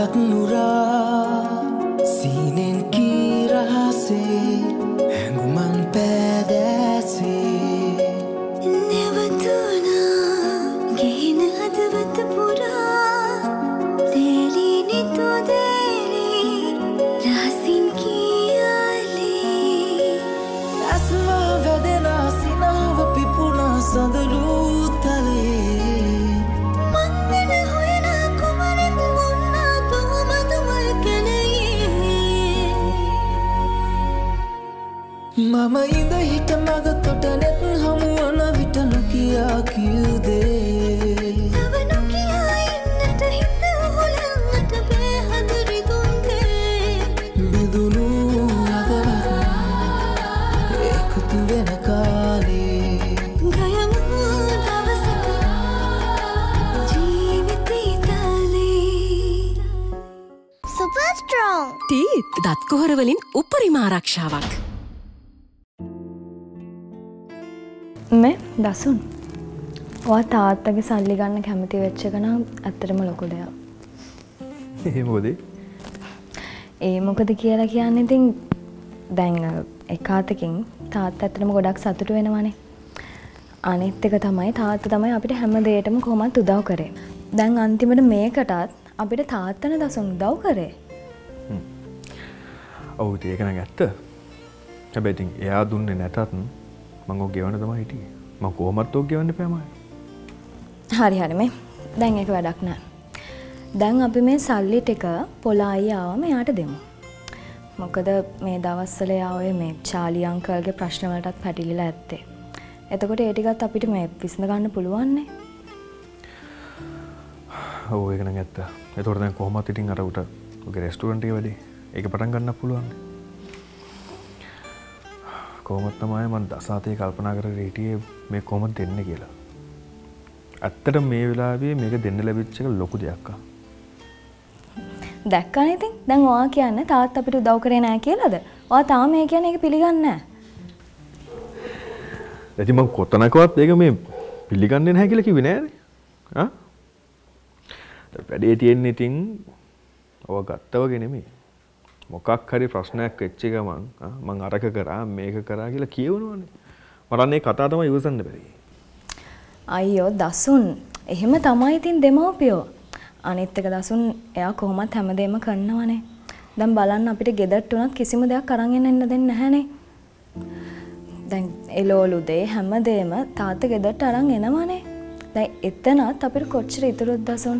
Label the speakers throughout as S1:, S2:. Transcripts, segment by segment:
S1: නුරා සීනෙන් කී රහසේ හැඟුමන් පෑදෑසේ
S2: නැවතුණා ගෙහින හදවත පුරා තේරිනි තුදේරි රහසින් කියාලේ
S1: ඇස්වා වැදෙනා සිනාව පිපුණා සඳලූ තලේ මම ඉඳ හිට මග තොට නෙත් හමුවන විට නොකියා කිව්දේ
S2: තව නොකියා ඉන්නට හිත හොලන්නට බෑ හද රිදුන්ගේ
S1: බිඳුණු අදවත එකතු වෙන කාලේ
S2: ගයමු දවසක ජීවිතේ තාලේ සුපර් ස්ට්‍රෝං
S3: ටීත් දත් කොහර වලින් උපරිම ආරක්ෂාවක්
S4: මේ දසුන් ඔයා තාත්තගේ සල්ලි ගන්න කැමති වෙච්ච එක නම් ඇත්තටම ලොකු දෙයක්.
S5: ඒ මොකද?
S4: ඒ මොකද කියලා කියන්නේ ඉතින් දැන් එකාතකින් තාත්තා ඇත්තටම ගොඩක් සතුටු වෙනවනේ. අනිත් එක තමයි තාත්තා තමයි අපිට හැම දෙයකටම කොහොමත් උදව් කරේ. දැන් අන්තිමට මේකටත් අපිට තාත්තනේ දසුන් උදව් කරේ.
S5: ඔව් ඒක නම් ඇත්ත. හැබැයි ඉතින් එයා දුන්නේ නැතත් මම ඔය ගෙවන්න තමයි හිටියේ. මම කොහොමත් ඔය ගෙවන්න එපාමයි.
S4: හරි මේ. දැන් ඒක වැඩක් නෑ. දැන් අපි මේ සල්ලි ටික පොළායි ආවම එයාට දෙමු. මොකද මේ දවස්වල යා ඔය මේ චාලි අංකල්ගේ ප්‍රශ්න වලටත් පැටලිලා ඇත්තේ. එතකොට ඒ ටිකත් අපිට මේ විසඳ ගන්න පුළුවන් නේ.
S5: ඔව් ඒක නම් ඇත්ත. ඒතකොට දැන් කොහොමත් ඉතින් අර උට ඔගේ රෙස්ටුරන්ට් එකේ වැඩි. ඒක පටන් ගන්න පුළුවන්. කොහොමද තමයි මම දසාතේ කල්පනා කරගෙන හිටියේ මේ කොහොමද දෙන්නේ කියලා. ඇත්තට මේ වෙලාවේ මේක දෙන්න ලැබිච්ච එක ලොකු දෙයක් ආ.
S4: දැක්කනේ ඉතින්. දැන් ඔයා කියන්නේ තාත්තා අපිට උදව් කරේ නැහැ කියලාද? ඔයා තාම මේ කියන්නේ ඒක පිළිගන්නේ නැහැ.
S5: ඉතින් මම කොතනකවත් ඒක මේ පිළිගන්නේ නැහැ කියලා කිව්වේ නෑනේ. ආ? වැඩේ තියෙන්නේ ඉතින් ඔය ගත්තා වගේ නෙමෙයි. මොකක් හරි ප්‍රශ්නයක් වෙච්ච ගමන් මං අරක කරා මේක කරා කියලා කියවනවනේ. මට අනේ කතාව තමයි ඉවසන්න බැරි.
S4: අයියෝ දසුන් එහෙම තමයි ඉතින් දෙමව්පියෝ. අනිත් එක දසුන් එයා කොහොමත් හැමදේම කරනවනේ. දැන් බලන්න අපිට ගෙදරට උනත් කිසිම දෙයක් අරන් එන්න දෙන්නේ නැහනේ. දැන් එළවලු දෙය හැමදේම තාත්තා ගෙදරට අරන් එනවනේ. දැන් එතනත් අපිට කොච්චර ඉතුරුද දසුන්?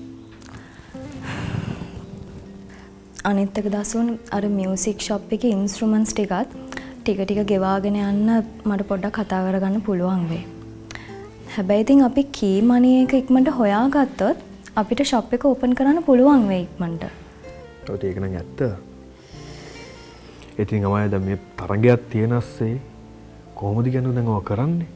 S4: අනිත් එක දසුන් අර මියුසික් ෂොප් එකේ ඉන්ස්ට්‍රුමන්ට්ස් ටික ටික ගෙවාගෙන යන්න මට පොඩ්ඩක් කතා කරගන්න පුළුවන් වෙයි. හැබැයි ඉතින් අපි කී මනි එක ඉක්මනට හොයාගත්තොත් අපිට ෂොප් එක ඕපන් කරන්න පුළුවන් වෙයි ඉක්මනට.
S5: ඔව් ඒක නම් ඇත්ත. ඉතින් අමයි දැන් මේ තරගයක් තියෙනස්සේ කොහොමද කියන්නේ දැන් ඔය කරන්නේ?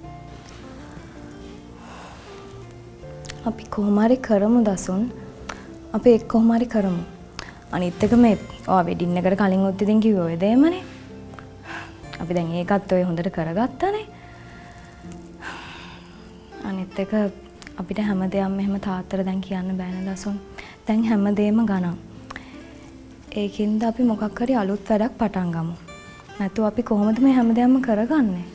S4: අපි කොහොම හරි කරමු දසුන්. අපි ඒක කොහොම හරි කරමු. අනිත් එක මේ ඔය වෙඩින් එකට කලින් උත් ඉතින් කිව්වේ ඔය දෙයමනේ. අපි දැන් ඒකත් ඔය හොඳට කරගත්තානේ. අනිත් එක අපිට හැමදේම මෙහෙම තාත්තට දැන් කියන්න බෑනේ දසුන්. දැන් හැමදේම ගණන්. ඒකින්ද අපි මොකක් හරි අලුත් වැඩක් පටන් ගමු. නැත්නම් අපි කොහොමද මේ හැමදේම කරගන්නේ?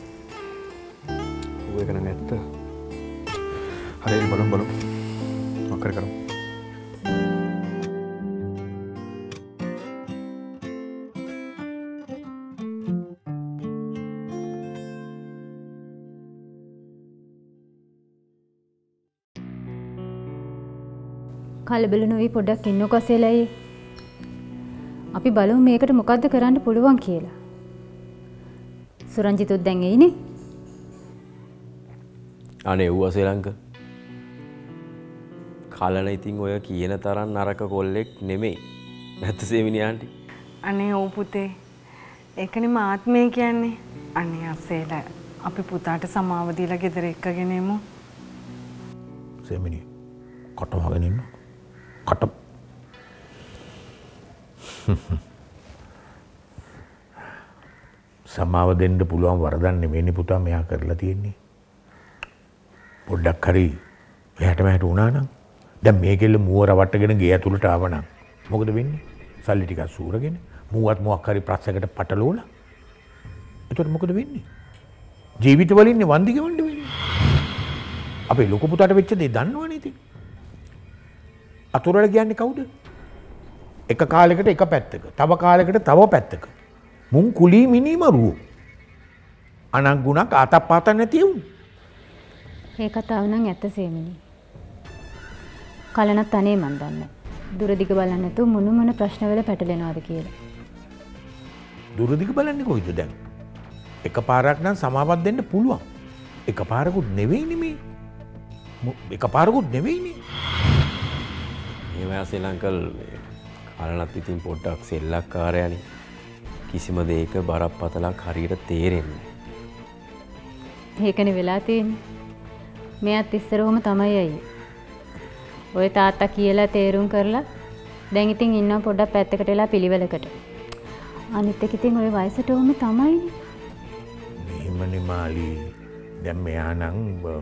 S5: ඔය කරන් ඇත්ත. හරි බලමු. මොකක් කරමු?
S6: කලබල නොවි පොඩ්ඩක් ඉන්නකෝ සෙලයි. අපි බලමු මේකට මොකද්ද කරන්න පුළුවන් කියලා. සුරංජිතුත් දැන් එයිනේ.
S7: අනේ ඌ අසෙලංක. කලන ඉතින් ඔය කියන තරම් නරක කොල්ලෙක් නෙමෙයි. නැත්නම් සෙමිනි ආන්ටි.
S8: අනේ ඌ පුතේ. ඒකනේ මාත්මේ කියන්නේ. අනේ අසෙල අපි පුතාට සමාව දීලා ගෙදර එක්කගෙන එමු.
S9: සෙමිනි කටවගෙන ඉන්න. කට සමාව දෙන්න පුළුවන් වරදක් නෙමෙයිනේ පුතා මෙයා කරලා තියෙන්නේ. පොඩ්ඩක් හරි එයාට මට උනා නම් දැන් මේකෙල්ල මුව රවට්ටගෙන ගේ ඇතුළට ආවනම් මොකද වෙන්නේ? සල්ලි ටිකක් සූරගෙන මුවත් මොකක් හරි ප්‍රශ්නයකට පටලවලා. එතකොට මොකද වෙන්නේ? ජීවිතවල ඉන්නේ වන්දි ගෙවන්න වෙන්නේ. අපේ ලොකු පුතාට වෙච්ච දේ දන්නවනේ ඉතින්. අතුරල කියන්නේ කවුද? එක කාලයකට එක පැත්තක, තව කාලයකට තව පැත්තක. මුන් කුලී මිනිමරුවෝ. අනංගුණක් ආතප්පාත නැති වුන්.
S6: ඒ කතාව නම් ඇත්ත සේමිනි. කලනත් අනේ මන් දන්නේ. දුරදිග බලන්න නැතුව මොන ප්‍රශ්නවල පැටලෙනවද කියලා.
S9: දුරදිග බලන්නේ කොයිද දැන්? එකපාරක් නම් සමාවත් දෙන්න පුළුවන්. එකපාරකුත් නෙවෙයිනේ මේ. එකපාරකුත් නෙවෙයිනේ.
S7: එහෙම ශ්‍රී ලංකල් කලනත් ඉතින් පොඩ්ඩක් සෙල්ලක්කාරයනේ. කිසිම දෙයක බරපතලක් හරියට තේරෙන්නේ නැහැ.
S6: ඒකනේ වෙලා තියෙන්නේ. මෙයාත් ඉස්සරවම තමයි අයියේ. ඔය තාත්තා කියලා තේරුම් කරලා දැන් ඉතින් ඉන්නවා පොඩ්ඩක් පැත්තකට වෙලා පිළිවෙලකට. අනිත් එක ඉතින් ඔය වයසට උම තමයිනේ.
S9: මෙහෙමනේ මාලි. දැන් මෙයා නම්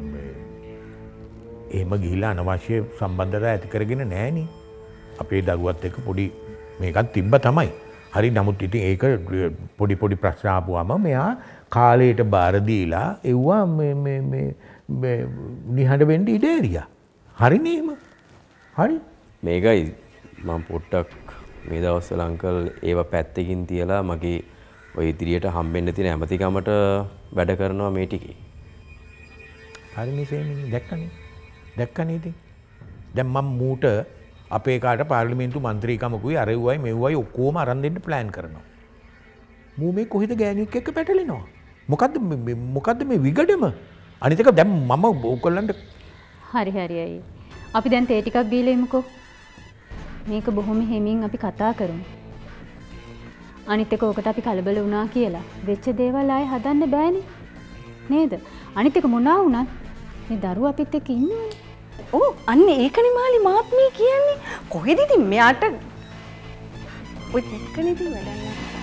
S9: එහෙම ගිහිලා අනවශ්‍ය සම්බන්ධතා ඇති කරගෙන නැහනේ. අපේ දරුවත් එක්ක පොඩි මේකක් තිබ්බ තමයි. හරි නමුත් ඉතින් ඒක පොඩි ප්‍රශ්න ආපුවම මෙයා කාලයට බාර දීලා එව්වා මේ නිහඬ වෙන්න ඉඩ ඇරියා. හරිනේ එහෙම. හරි.
S7: මේකයි මම පොට්ටක් මේ දවස්වල අංකල් ඒව පැත්තකින් තියලා මගේ ඔය ඉදිරියට හම්බෙන්න තියෙන ඇමතිකමට වැඩ කරනවා මේ ටිකේ.
S9: හරිනේ සේමිනි දැක්කනේ. දැක්කනේ ඉතින්. දැන් මම මූට අපේ කාට පාර්ලිමේන්තු මන්ත්‍රීකමකුයි අරෙව්වයි මෙව්වයි ඔක්කොම අරන් දෙන්න ප්ලෑන් කරනවා. මූ මේ කොහෙද ගෑණියෙක් එක්ක පැටලෙනවා? මොකද්ද මේ විගඩම? අනිත් එක දැන් මම ඕගොල්ලන්ට
S6: හරි අයියේ. අපි දැන් තේ ටිකක් බීලා ඉමුකෝ. මේක බොහොම හිමින් අපි කතා කරමු. අනිත් එක ඔකට අපි කලබල වුණා කියලා වෙච්ච දේවල් ආයේ හදන්න බෑනේ. නේද? අනිත් එක මොනවා වුණත් මේ දරුවා අපිත් එක්ක ඉන්නවනේ.
S8: ඕ අන්න ඒකනේ මාලි මාත් මේ කියන්නේ. කොහෙද ඉතින් මෙයාට ඔය එක්කනේ ඉතින් වැඩක්.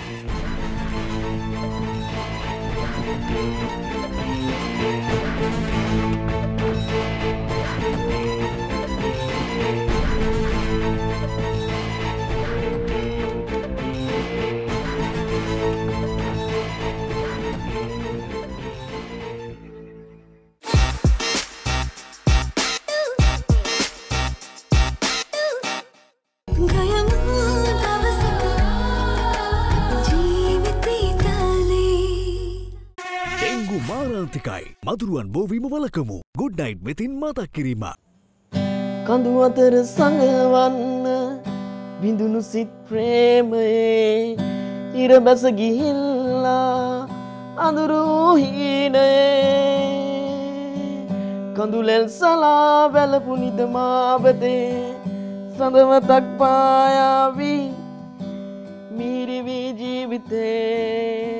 S10: මදුරුවන් බෝවීම වලකමු. ගුඩ් නයිට් මෙතින් මතක් කිරීම.
S1: කඳු අතර සංගවන්න බිඳුණු සිත් ප්‍රේමයේ ඉර බැස ගිහිල්ලා අඳුරු හීනයේ කඳුලෙල් සලා වැළපු නිදමාවතේ සඳවතක් පායාවි මීරිවී ජීවිතේ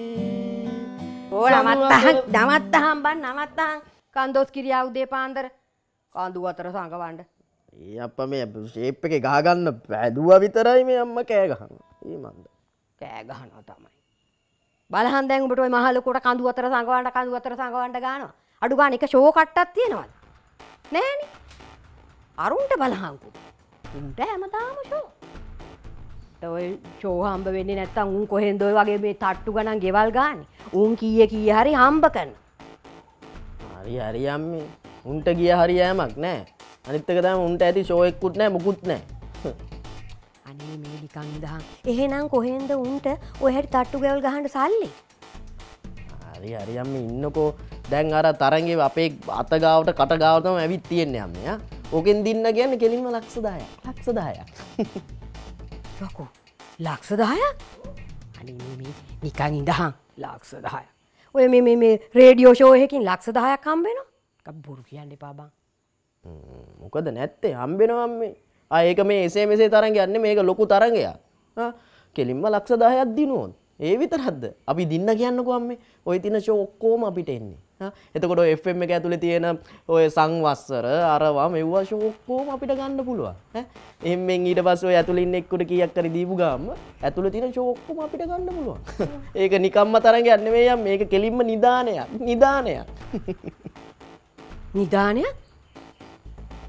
S11: නමත්තහම් බන් නමත්තහම් කන්දෝස් කිරියා උදේ පාන්දර කඳු අතර සංගවන්න.
S1: ඒ අප්පා මේ ෂේප් එකේ ගහගන්න බැදුවා විතරයි මේ අම්මා කෑ ගහනවා. ඒ මන්ද.
S11: කෑ ගහනවා තමයි. බලහන් දැන් උඹට ওই මහ ලොකුට කඳු අතර සංගවන්න ගන්නවා. අඩු ගන්න එක ෂෝ කට්ටක් තියෙනවද? නෑනේ. අරුන්ට බලහන්කෝ. උන්ට හැමදාම ෂෝ. ඔය ෂෝ හම්බ වෙන්නේ නැත්තම් උන් කොහෙන්ද ඔය වගේ මේ තට්ටු ගණන් ගෙවල් ගාන්නේ. උන් කීයේ හරි හම්බ කරනවා.
S1: හරි අම්මේ. උන්ට ගිය හරි යෑමක් නෑ. අනිත් එක තමයි උන්ට ඇති ෂෝ එකකුත් නෑ මුකුත් නෑ.
S11: අනේ මේ නිකන් ඉඳහන්. එහෙනම් කොහෙන්ද උන්ට ඔය හැටි තට්ටු ගෙවල් ගහන්න සල්ලි?
S1: හරි අම්මේ ඉන්නකෝ. දැන් අර තරංගේ අපේ අත ගාවට කට ගාව තමයි ඇවිත් තියෙන්නේ අම්මේ ආ. ඕකෙන් දින්න කියන්නේ කෙලින්ම ලක්ෂ 10ක්. ලක්ෂ 10ක්.
S11: යකෝ ලක්ෂ 10ක්? අනේ මේ නිකන් ඉඳහන් ලක්ෂ 10ක්. ඔය මේ රේඩියෝ ෂෝ එකකින් ලක්ෂ 10ක් හම්බ වෙනවා. කබ් බොරු කියන්න එපා බං.
S1: මොකද නැත්තේ හම්බෙනවා අම්මේ. ඒක මේ එසේ මෙසේ තරංගයක් නෙමෙයි මේක ලොකු තරංගයක්. කෙලින්ම ලක්ෂ 10ක් දිනුවොත්. ඒ විතරක්ද? අපි දින්න කියන්නකෝ අම්මේ. ওই තින ෂෝ ඔක්කොම අපිට එන්නේ. එතකොට ඔය FM එක ඇතුලේ තියෙන ඔය සංවස්සර අරවා මෙව්වා ෂෝ ඔක්කොම අපිට ගන්න පුළුවන්. එහෙන්ෙන් ඊට පස්සේ ඔය ඇතුලේ ඉන්න එක්කුට කීයක් හරි දීපු ගාම ඇතුලේ තියෙන ෂෝ ඔක්කොම අපිට ගන්න පුළුවන්. ඒක නිකම්ම තරංගයක් නෙමෙයි අම්මේ. මේක කෙලින්ම නිදානයක්.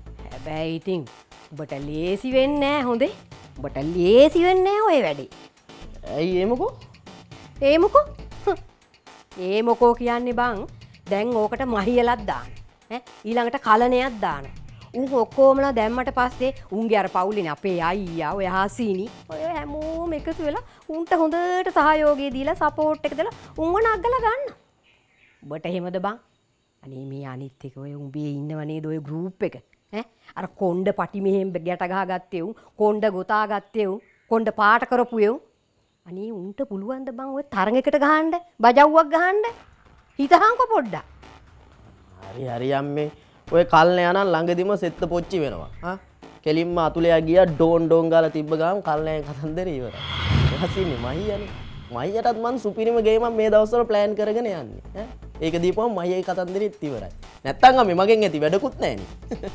S11: හැබැයි ඉතින් ඔබට ලේසි වෙන්නේ නැහැ හොඳේ. ඔබට ලේසි වෙන්නේ නැහැ ඔය වැඩේ.
S1: ඇයි ඒමකෝ?
S11: ඒමකෝ? ඒ මොකෝ කියන්නේ බං දැන් ඕකට මහියලක් දාන්න ඊළඟට කලනයක් දාන උන් ඔක්කොමලා දැම්මට පස්සේ උන්ගේ අර පවුලේනේ අපේ අයියා ඔය හාසීනි ඔය හැමෝම එකතු වෙලා උන්ට හොඳට සහයෝගය දීලා සපෝට් එක දලා උන්ව නගලා ගන්න. ඔබට එහෙමද බං? අනේ මේ අනිත් එක ඔය උඹේ ඉන්නව නේද ඔය ගෲප් එක අර කොණ්ඩ පටි මෙහෙම ගැට ගහගත්තේ උන් කොණ්ඩ ගොතා ගත්තේ උන් කොණ්ඩ පාට කරපු උන් අනේ උන්ට පුළුවන් ද බං ඔය තරඟයකට ගහන්න බජව්වක් ගහන්න හිතහන්කො පොඩ්ඩක්.
S1: හරි අම්මේ ඔය කල්න යන ළඟදිම සෙත්ත පොච්චි වෙනවා. කෙලින්ම අතුලයා ගියා ඩෝන් ගාලා තිබ්බ ගාම කල්නෑ කතන්දරේ ඉවරයි. හසින්නේ මහියනේ. මහියටත් මං සුපිරිම ගේමක් මේ දවස්වල ප්ලෑන් කරගෙන යන්නේ. ඒක දීපුවම මහියයි කතන්දරෙත් ඉවරයි. නැත්තම් අම්මේ මගෙන් ඇති වැඩකුත් නැහනේ.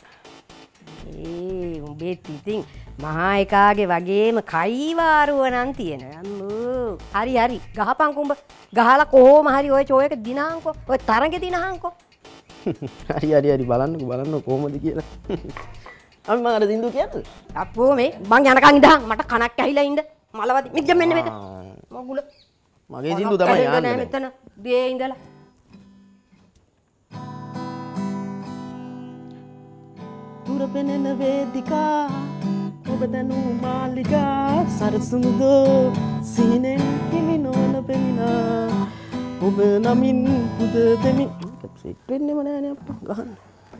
S11: උඹේත් ඉතින් මහා එකාගේ වගේම කයිවාරුව නම් තියෙනවා. අම්මෝ. හරි ගහපන් කුඹ. ගහලා කොහොම හරි ඔය චෝ එක දිනහන්කො. ඔය තරඟේ දිනහන්කො.
S1: හරි බලන්න කොහොමද කියලා. අපි මම අර දින්දු කියන්නද?
S11: අප්පෝ මේ මං යනකන් ඉඳහන් මට කනක් ඇහිලා ඉන්න. මලවදි මෙච්ච මෙන්න මේක. මගුල.
S1: මගේ දින්දු තමයි යන්නේ.
S11: මෙතන දියේ ඉඳලා.
S1: දුර පෙනෙන වේදිකා ඔබ දනු මාලිගා සරසුමුදෝ සීනෙන් හිමි නොවන පෙමිනා ඔබ නමින් පුද දෙමින් සික් වෙන්නේම නෑනේ අප්පා ගහන්න.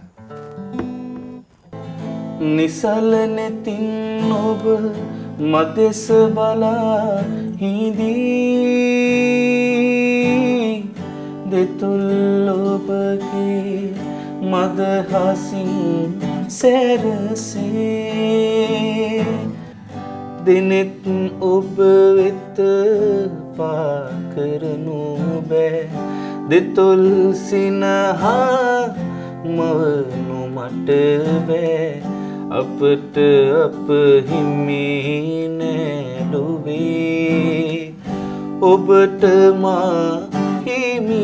S1: නිසල නැතින් ඔබ මදෙස බලා හිඳී දෙතුල් ඔබගේ මදහසින් සැරසේ දිනෙත් ඔබ වෙත පාකරනු බෑ දෙතොල් සිනහා මවනු මට බෑ අපට අප හිමි නෑලුවේ ඔබට මා හිමි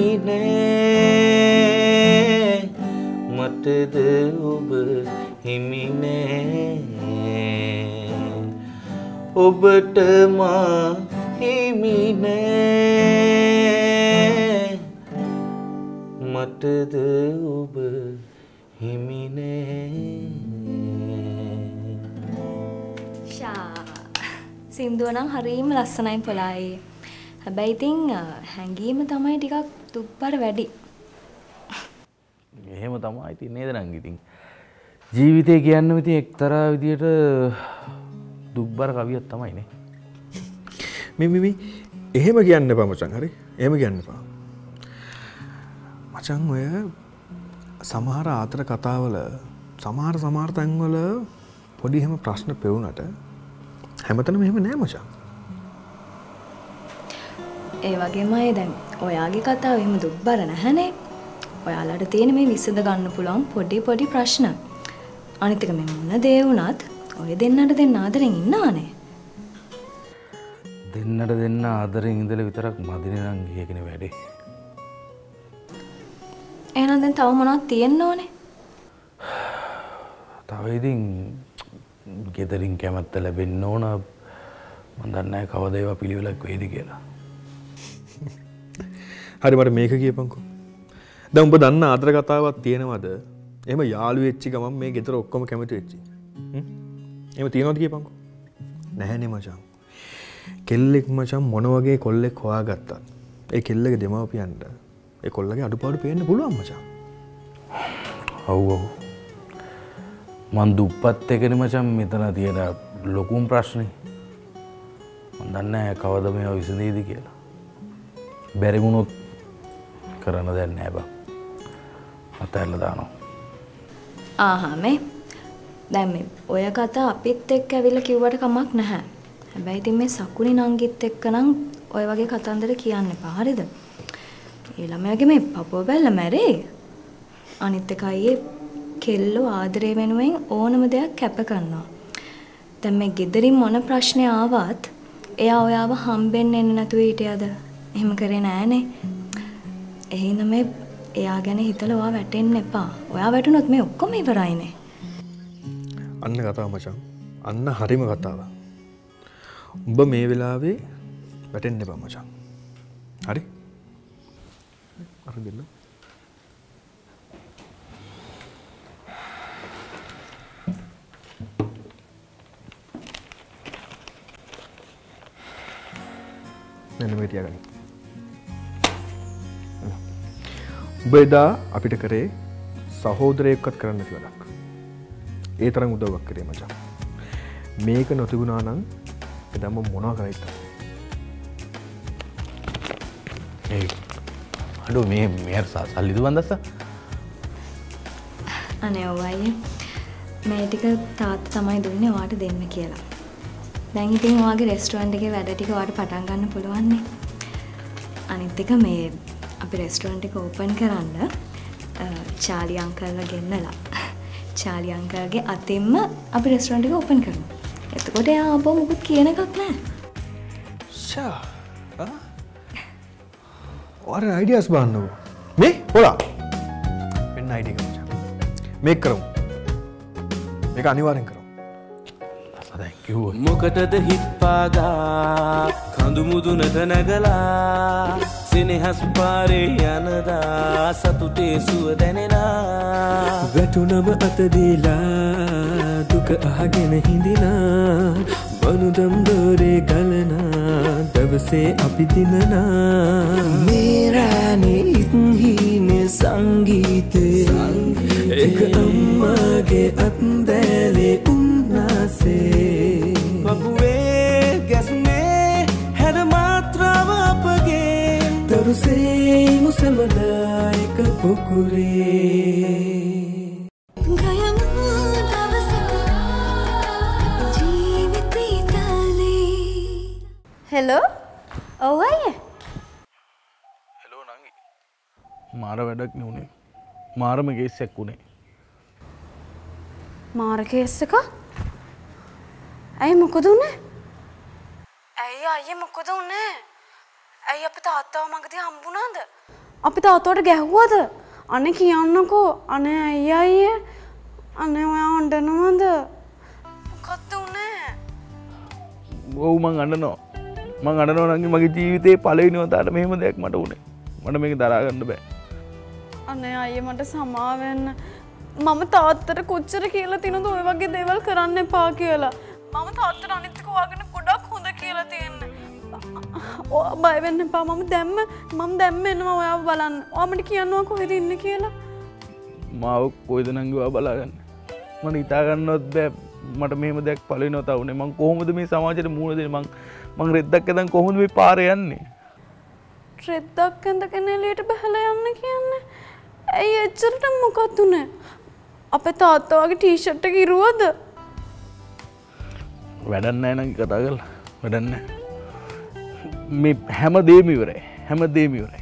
S1: නෑ මටද ඔබ හිමි නෑ ඔබට මා හිමි නෑ මටද ඔබ හිමි නෑ.
S4: සින්දුව නම් හරිම ලස්සනයි පොලායි. හැබැයි ඉතින් හැංගීම තමයි ටිකක් දුක්බර වැඩි.
S12: එහෙම තමයි ඉතින් නේද නංගි ඉතින් ජීවිතය කියන්නම ඉතින් එක්තරා විදියට දුක්බර කවියක් තමයි නේ.
S5: මිමි එහෙම කියන්න එපා මචං. හරි එහෙම කියන්න එපා මචං. ඔය සමහර ආතර කතාවල සමහර තැන්වල පොඩි එහෙම ප්‍රශ්න පෙවුනට හැමතැනම එහෙම නෑ මචං.
S4: ඒ වගේමයි දැන් ඔයාගේ කතාව එහෙම දුක්බර නැහැනේ. ඔයාලට තියෙන මේ විසඳ ගන්න පුළුවන් පොඩි ප්‍රශ්න. අනිත් එක මේ මොන දේ වුණත් ඔය දෙන්නට දෙන්න ආදරෙන් ඉන්නවනේ.
S12: දෙන්නට ආදරෙන් ඉඳලා විතරක් මදිනේ නම් ගියගෙන වැඩේ.
S4: එහෙනම් දැන් තව මොනවද තියෙන්න ඕනේ?
S12: තව ඉතින් ගෙදරින් කැමැත්ත ලැබෙන්න ඕන. මම දන්නේ නැහැ කවද ඒවා පිළිවෙලක් වෙයිද කියලා.
S5: හරි මට මේක කියපන්කෝ. දැන් උඹ දන්න ආදර කතාවක් තියෙනවද? එහෙම යාළු වෙච්ච ගමන් මේ ගෙදර ඔක්කොම කැමති වෙච්චි. එහෙම තියෙනවද කියපන්කෝ. නැහැනේ මචං. කෙල්ලෙක් මචං මොන වගේ කොල්ලෙක් හොයාගත්තත් ඒ කෙල්ලගේ දෙමාපියන්ට ඒ කොල්ලගේ අඩුපාඩු පේන්න පුළුවන් මචං.
S12: ඔව් මං දුප්පත් එකනේ මචං මෙතන තියෙන ලොකුම ප්‍රශ්නේ. මං දන්නේ නැහැ කවද මේවා විසඳෙයිද කියලා. බැරි වුණොත් කරන්න දෙයක් නැහැ බා. අතහැරලා දානවා.
S4: මේ දැන් මේ ඔය කතා අපිත් එක්ක ඇවිල්ලා කිව්වට කමක් නැහැ. හැබැයි ඉතින් මේ සකුනි නංගිත් එක්ක නම් ඔය වගේ කතන්දර කියන්න එපා. හරිද? ඒ ළමයාගේ මේ පපුව බැල්ල මැරේ. අනිත් එක අයියේ කෙල්ලෝ ආදරේ වෙනුවෙන් ඕනම දෙයක් කැප කරනවා. දැන් මේ ගෙදරින් මොන ප්‍රශ්නේ ආවත් එයා ඔයාව හම්බෙන්න එන්න නැතුව හිටියද? එහෙම කරේ නෑනේ. එහෙනම් මේ එයා ගැන හිතලා ඔයා වැටෙන්න එපා. ඔයා වැටුනොත් මේ ඔක්කොම ඉවරයිනේ.
S5: අන්න කතාව මචං. අන්න හරිම කතාව. උඹ මේ වෙලාවේ වැටෙන්න එපා මචං. හරි? අර දෙන්න. මෙන්න මේ තියාගන්න. උඹ එදා අපිට කරේ සහෝදරයෙක්වත් කරන්න නැති වැඩක්. ඒ තරම් උදව්වක් කරේ මචං. මේක නොතිබුණා නම් එදා මම මොනවා කරයිද?
S12: ඒ අඩෝ මේ සල්ලි දුවන් දැස්සා.
S4: අනේ ඔවයි මේ ටික තාත්තා තමයි දුන්නේ ඔයාට දෙන්න කියලා. දැන් ඉතින් ඔයාගේ රෙස්ටුරන්ට් එකේ වැඩ ටික ඔයාට පටන් ගන්න පුළුවන් නේ. අනිත් එක මේ අපි රෙස්ටුරන්ට් එක ඕපන් කරන්න චාලි අංකල්ලා ගෙන්නලා චාලි අංකල්ගේ අතින්ම අපි රෙස්ටුරන්ට් එක ඕපන් කරනවා. එතකොට එයා ආපහු මොකුත් කියන එකක් නැහැ.
S5: ෂා. ඔයාර අයිඩියාස් බලන්නකෝ. මේ හොලා. වෙන අයිඩියා එකක් මචං. මේක කරමු. මේක අනිවාර්යෙන් කරමු.
S13: මොකටද හිත්පාගා කඳු මුදුනක නැගලා සෙනෙහස් පාරේ යනදා සතුටේ සුව දැනෙනා වැටුනම අත දීලා දුක අහගෙන හිඳිනා වනුදම් දෝරේ ගලනා දවසේ අපි දිනනා මේ රානේ ඉත්හීනේ සංගීතේ එක අම්මාගේ අත්දැලේ උන්නාසේ පපුවේ ගැස්නේ හැඩ මාත්‍රාව අපගේ දරුසේ මුසලදායක පුකුරේ
S14: හෙලෝ ඔව් අයියේ
S12: හෙලෝ නංගි මාර වැඩක් නුනේ මාරම කේස් එකක් උනේ
S14: මාර කේස් එක ඇයි මොකද උනේ ඇයි අයියේ මොකද උනේ ඇයි අපි තාත්තාව මගදී හම්බුණාද අපි තාත්තට ගැහුවද අනේ කියන්නකෝ අනේ අයියේ අනේ ඔයා අඬනවද මොකද්ද උනේ
S12: ඔව් මං අඬනවා මං අඬනවා නංගි මගේ ජීවිතේ පළවෙනි වතාවට මෙහෙම දෙයක් මට උනේ මට මේක දරා ගන්න බෑ
S14: අනේ අයියේ මට සමා වෙන්න මම තාත්තට කොච්චර කියලා තියනද ඔය වගේ දේවල් කරන්න එපා කියලා මම තාත්තට අනිත් එක හොයාගෙන ගොඩක් හොඳ කියලා තියෙන්නේ ඔයා බය වෙන්න එපා මම දැම්ම එනවා ඔයාව බලන්න ඔයා මට කියන්නවා කොහෙද ඉන්නේ කියලා
S12: මාව කොයිද නංගි ඔයා බලාගන්න මට හිතා ගන්නවත් බෑ මට මෙහෙම දෙයක් පළවෙනි වතාව උනේ මං කොහොමද මේ සමාජයට මුහුණ දෙන්නේ මං රෙද්දක් ඇඳන් කොහොමද මේ පාරේ යන්නේ
S14: රෙද්දක් ඇඳගෙන එළියට බහලා යන්න කියන්නේ ඇයි එච්චරට මොකක්ද උනේ අපේ තාත්තා වගේ ටී-ෂර්ට් එක ඉරුවද
S12: වැඩක් නැහැ නංගි කතා කරලා වැඩක් නැහැ මේ හැමදේම ඉවරයි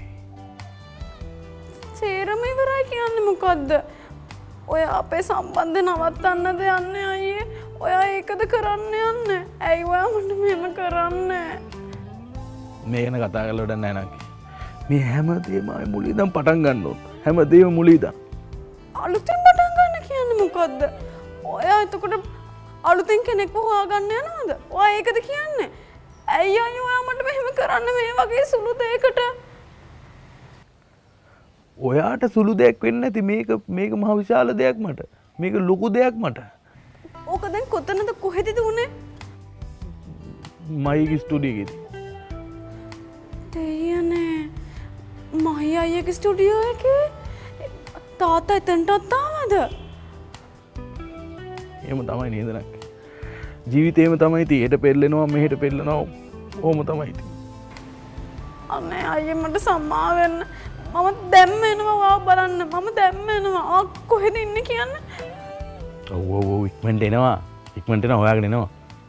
S14: සේරම ඉවරයි කියන්නේ මොකද්ද ඔය අපේ සම්බන්ධය නවත්තන්නද යන්නේ අයියේ ඔයා ඒකද කරන්න යන්නේ ඇයි ඔයා මට මෙහෙම කරන්නේ
S12: මේ ගැන කතා කරලා වැඩක් නැහැ නංගි මේ හැමදේම ආයේ මුලින් ඉඳන් පටන් ගන්න ඕන හැමදේම මුලින් ඉඳන්
S14: අලුතින් පටන් ගන්න කියන්නේ මොකද්ද ඔයා එතකොට අලුතින් කෙනෙක්ව හොයාගන්න යනවද ඔයා ඒකද කියන්නේ ඇයි අයියෝ ඔයා මට මෙහෙම කරන්න මේ වගේ සුළු දෙයකට
S12: ඔයාට සුළු දෙයක් වෙන්නේ නැති මේක මහ විශාල දෙයක් මට මේක ලොකු දෙයක් මට
S14: ඕක දැන් කොතනද කොහෙදද උනේ
S12: මයිගේ ස්ටුඩියෝ එකේදී
S14: දෙයනේ මහි අයියගේ ස්ටුඩියෝ එකේ තාත්තා එතනටත් ආවද
S12: එහෙම තමයි නේද නක් ජීවිතේම තමයි තියෙට පෙරලෙනවා මෙහෙට පෙරලෙනවා ඕම තමයි
S14: අනේ අයියේ මට සම්මා වෙන්න මම දැම්ම එනවා ඔයාව බලන්න මම දැම්ම එනවා කොහෙද ඉන්නේ කියන්නේ
S12: ඔව් ඉක්මනට එනවා හොයාගෙන එනවා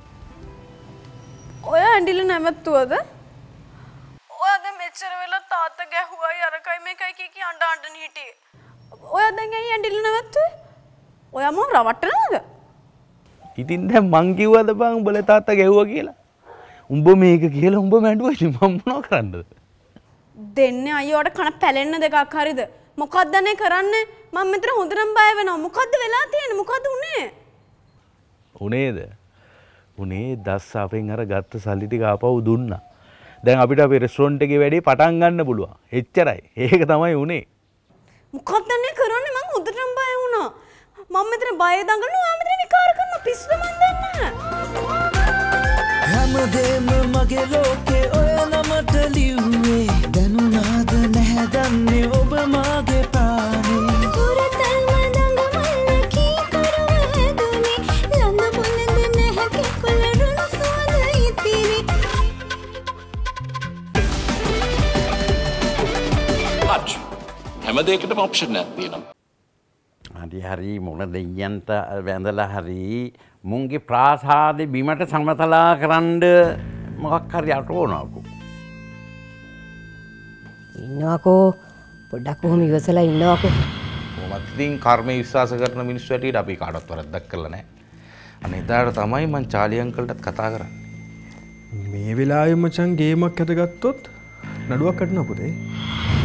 S14: ඔයා ඇඬිලි නැවතුවද ඔයා දැන් මෙච්චර වෙලා තාත්තා ගැහුවයි අරකයි මේකයි කී අඬ හිටියේ ඔයා දැන් ඇයි ඇඬිලි නැවතුවේ ඔයා මම රවට්ටනවද
S12: ඉතින් දැන් මං කිව්වද බං උඹලා තාත්තා ගැහුවා කියලා උඹ මේක කියලා උඹ මැඬුවා ඉතින් මම මොනව කරන්නද
S14: දෙන්නේ අයියෝට කන පැලෙන්න දෙකක් හරිද මොකක්ද නේ කරන්නේ මම මෙතන හොඳටම බය වෙනවා මොකද්ද වෙලා තියෙන්නේ මොකද්ද උනේ
S12: උනේද? උනේ දස් අපෙන් අර ගත්ත සල්ලි ටික ආපහු දුන්නා. දැන් අපිට අපේ රෙස්ටොරන්ට් එකේ වැඩේ පටන් ගන්න පුළුවන්. එච්චරයි. ඒක තමයි උනේ.
S14: මොකක්ද මේ කරන්නේ? මං හොඳටම බය වුණා. මම මෙතන බය දඟලනවා. ආ මෙතන විකාර කරනවා. පිස්සුද මන් දන්නේ නැහැ.
S13: හැමදේම මගේ ලෝකේ ඔය නමට ලිව්වේ. දැනුණාද නැහැ දන්නේ ඔබ මාගේ ප්‍රාණේ.
S2: පුරතල්ම දඟමල්ල කී කරව හැදුනේ. ළඟ මුලද නැහැ කෙකොළරුන් සුවඳ ඉතිරි.
S15: හැම දෙයකටම ඔප්ෂන් එකක් තියෙනවා.
S16: හරි හරි මොන දෙයයන්ට වැඳලා හරි මුන්ගේ ප්‍රාසාදේ බිමට සමතලා කරන්න මොකක් හරි අටවනකෝ.
S11: ඉන්නවකෝ පොඩ්ඩක් කොහොම ඉවසලා ඉන්නවකෝ.
S12: කොහොමත් ඉතින් කර්මයේ විශ්වාස කරන මිනිස්සු ඇටියට අපි කාටවත් වරද්දක් කළා නැහැ. අනේ එදාට තමයි මං චාලි අංකල්ටත් කතා කරන්නේ.
S5: මේ වෙලාවේ මචං ගේමක් ඇදගත්තොත් නඩුවක් කටනවා පුතේ.